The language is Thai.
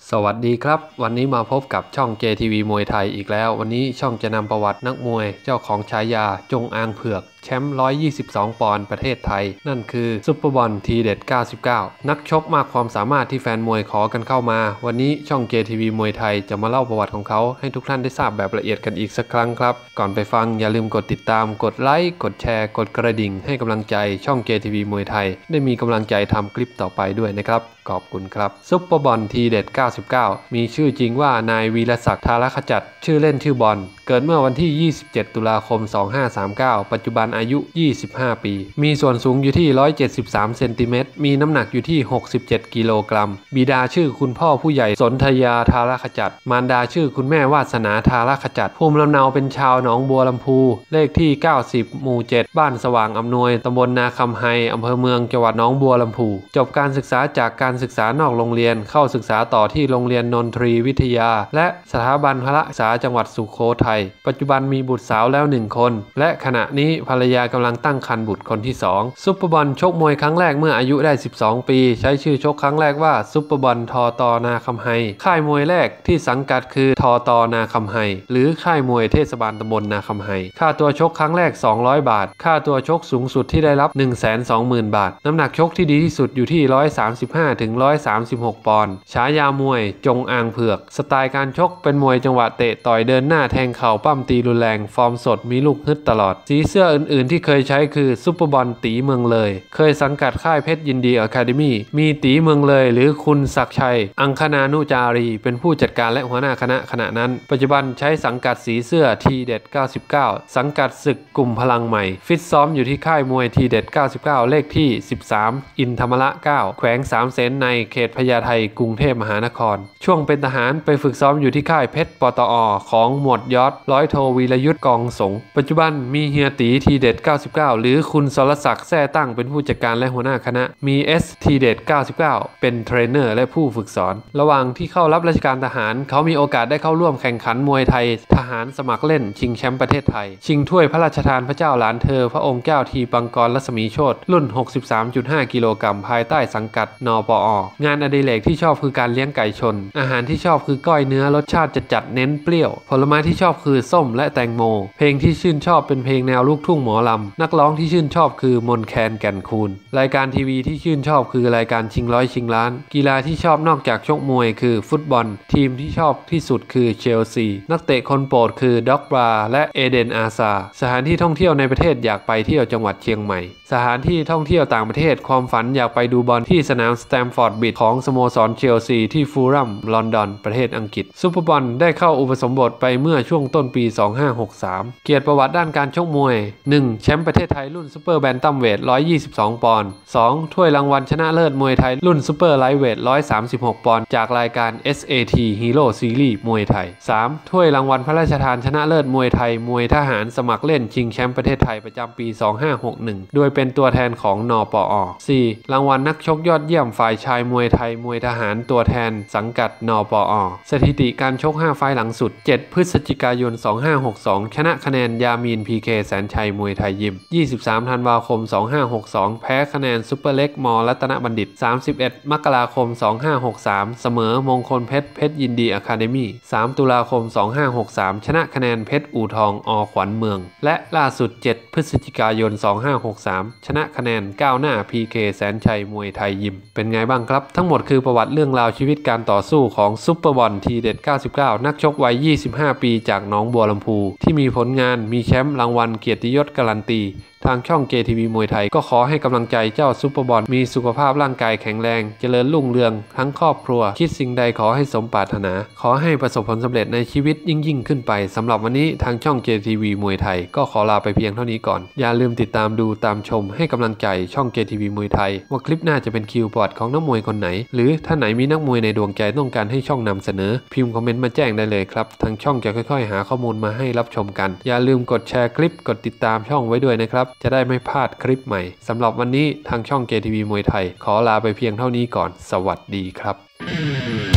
สวัสดีครับวันนี้มาพบกับช่อง JTV มวยไทยอีกแล้ววันนี้ช่องจะนำประวัตินักมวยเจ้าของฉายาจงอางเผือกแชมป์122 ปอนด์ประเทศไทยนั่นคือซุปเปอร์บอลทีเด็ด99นักชกมากความสามารถที่แฟนมวยขอกันเข้ามาวันนี้ช่อง JTV มวยไทยจะมาเล่าประวัติของเขาให้ทุกท่านได้ทราบแบบละเอียดกันอีกสักครั้งครับก่อนไปฟังอย่าลืมกดติดตามกดไลค์กดแชร์กดกระดิ่งให้กำลังใจช่อง JTV มวยไทยได้มีกำลังใจทำคลิปต่อไปด้วยนะครับขอบคุณครับซุปเปอร์บอลทีเด็ด99มีชื่อจริงว่านายวีรศักดิ์ธารขจัดชื่อเล่นชื่อบอลเกิดเมื่อวันที่27ตุลาคม2539ปัจจุบันอายุ25ปีมีส่วนสูงอยู่ที่173เซนติเมตรมีน้ำหนักอยู่ที่67กิโลกรัมบิดาชื่อคุณพ่อผู้ใหญ่สนธยาธารขจัดมารดาชื่อคุณแม่วาสนาธารขจัดภูมิลำเนาเป็นชาวหนองบัวลำพูเลขที่90หมู่7บ้านสว่างอำนวยตำบลนาคำไฮอำเภอเมืองจังหวัดหนองบัวลำพูจบการศึกษาจากการศึกษานอกโรงเรียนเข้าศึกษาต่อที่โรงเรียนนนทรีวิทยาและสถาบันพละศึกษาจังหวัดสุโขทัยปัจจุบันมีบุตรสาวแล้ว1คนและขณะนี้ภรรยากำลังตั้งครรภ์บุตรคนที่2ซุปเปอร์บอลชกมวยครั้งแรกเมื่ออายุได้12ปีใช้ชื่อชกครั้งแรกว่าซุปเปอร์บอลทตนาคำไฮค่ายมวยแรกที่สังกัดคือทตนาคำไฮหรือค่ายมวยเทศบาลตำบลนาคำไฮค่าตัวชกครั้งแรก200บาทค่าตัวชกสูงสุดที่ได้รับ 120,000 บาทน้ำหนักชกที่ดีที่สุดอยู่ที่135ถึง136ปอนด์ฉายามวยจงอางเผือกสไตล์การชกเป็นมวยจังหวะเตะต่อยเดินหน้าแทงเข่าปั้มตีรุนแรงฟอร์มสดมีลูกฮึดตลอดสีเสื้ออื่นๆที่เคยใช้คือซุปเปอร์บอลตีเมืองเลยเคยสังกัดค่ายเพชรยินดีอะคาเดมี่มีตีเมืองเลยหรือคุณศักดิ์ชัยอังคณานุจารีเป็นผู้จัดการและหัวหน้าคณะขณะนั้นปัจจุบันใช้สังกัดสีเสื้อทีเด็ด99สังกัดศึกกลุ่มพลังใหม่ฟิตซ้อมอยู่ที่ค่ายมวยทีเด็ด99เลขที่13อินธรรมระ9แขวง3เสนในเขตพญาไทกรุงเทพมหานครช่วงเป็นทหารไปฝึกซ้อมอยู่ที่ค่ายเพชรปตอของหมวดยศร้อยโทวีรยุทธกองสงปัจจุบันมีเฮียตีทีเด็ด99หรือคุณสรศักดิ์แท้ตั้งเป็นผู้จัดการและหัวหน้าคณะมีทีเด็ด99เป็นเทรนเนอร์และผู้ฝึกสอนระหว่างที่เข้ารับราชการทหารเขามีโอกาสได้เข้าร่วมแข่งขันมวยไทยทหารสมัครเล่นชิงแชมป์ประเทศไทยชิงถ้วยพระราชทานพระเจ้าหลานเธอพระองค์เจ้าทีปังกรรัศมีโชติรุ่น 63.5 กิโลกรัมภายใต้สังกัดนปองานอดิเรกที่ชอบคือการเลี้ยงไก่ชนอาหารที่ชอบคือก้อยเนื้อรสชาติจัดเน้นเปรี้ยวผลไม้ที่ชอบคือส้มและแตงโมเพลงที่ชื่นชอบเป็นเพลงแนวลูกทุ่งหมอลำนักร้องที่ชื่นชอบคือมนแคนแก่นคูณรายการทีวีที่ชื่นชอบคือรายการชิงร้อยชิงล้านกีฬาที่ชอบนอกจากชกมวยคือฟุตบอลทีมที่ชอบที่สุดคือเชลซีนักเตะคนโปรดคือด็อกบราและเอเดนอาซาสถานที่ท่องเที่ยวในประเทศอยากไปเที่ยวจังหวัดเชียงใหม่สถานที่ท่องเที่ยวต่างประเทศความฝันอยากไปดูบอลที่สนามสแตมฟอร์ดบริดจ์ของสโมสรเชลซีที่ฟูรัมลอนดอนประเทศอังกฤษซุปเปอร์บอลได้เข้าอุปสมบทไปเมื่อช่วงต้นปี2563เกียรติประวัติด้านการชกมวย 1. แชมป์ประเทศไทยรุ่นซุปเปอร์แบนตัมเวท122ปอนด์ 2. ถ้วยรางวัลชนะเลิศมวยไทยรุ่นซุปเปอร์ไลท์เวท136ปอนด์จากรายการ SAT Hero Series มวยไทย 3. ถ้วยรางวัลพระราชทานชนะเลิศมวยไทยมวยทหารสมัครเล่นชิงแชมป์ประเทศไทยประจำปี2561โดยเป็นตัวแทนของนปอ 4. รางวัลนักชกยอดเยี่ยมฝ่ายชายมวยไทยมวยทหารตัวแทนสังกัดนปอสถิติการชก5ไฟล์หลังสุด7พฤศจิกายน2562ชนะคะแนนยามีน PK แสนชัยมวยไทยยิม23ธันวาคม2562แพ้คะแนนซุปเปอร์เล็กมรัตนบัณฑิต31มกราคม2563เสมอมงคลเพชรยินดีอะคาเดมี่3ตุลาคม2563ชนะคะแนนเพชรอู่ทองอขวัญเมืองและล่าสุด7พฤศจิกายน2563ชนะคะแนนก้าวหน้า PK แสนชัยมวยไทยยิมเป็นไงบ้างครับทั้งหมดคือประวัติเรื่องราวชีวิตการต่อสู้ของซุปเปอร์บอลทีเด็ด99นักชกวัย25ปีจากหนองบัวลำพูที่มีผลงานมีแชมป์รางวัลเกียรติยศการันตีทางช่อง JTV มวยไทยก็ขอให้กำลังใจเจ้าซุปเปอร์บอลมีสุขภาพร่างกายแข็งแรงเจริญรุ่งเรืองทั้งครอบครัวคิดสิ่งใดขอให้สมปรารถนาขอให้ประสบผลสำเร็จในชีวิตยิ่งขึ้นไปสำหรับวันนี้ทางช่อง JTV มวยไทยก็ขอลาไปเพียงเท่านี้ก่อนอย่าลืมติดตามดูตามชมให้กำลังใจช่อง JTV มวยไทยว่าคลิปหน้าจะเป็นคิวประวัติของนักมวยคนไหนหรือถ้าไหนมีนักมวยในดวงใจต้องการให้ช่องนำเสนอพิมพ์คอมเมนต์มาแจ้งได้เลยครับทางช่องจะค่อยๆหาข้อมูลมาให้รับชมกันอย่าลืมกดแชร์คลิปกดติดตามช่องไว้ด้วยนะครับจะได้ไม่พลาดคลิปใหม่สำหรับวันนี้ทางช่อง JTV มวยไทยขอลาไปเพียงเท่านี้ก่อนสวัสดีครับ